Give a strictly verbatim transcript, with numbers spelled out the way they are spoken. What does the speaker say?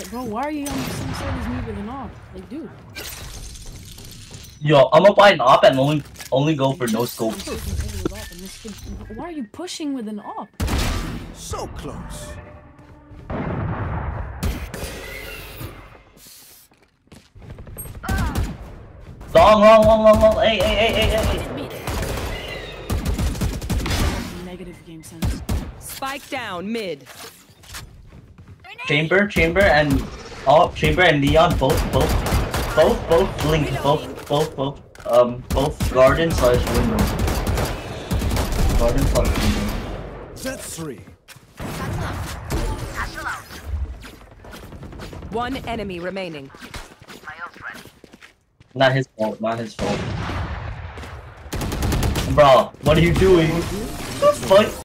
Bro, why are you on the same side as me with an op? Like, dude. Yo, I'm gonna buy an op and only only go for no scope. Why are you pushing with an op? So close. Long, long, long, long, long. Hey, hey, hey, hey, hey. Negative game sense. Spike down mid. Chamber, chamber, and oh, chamber and neon, both, both, both, both link, both, both, both, um, both garden slash window. Garden slash window. That's three. One enemy remaining. Not his fault, not his fault. Bro, what are you doing? What the fuck?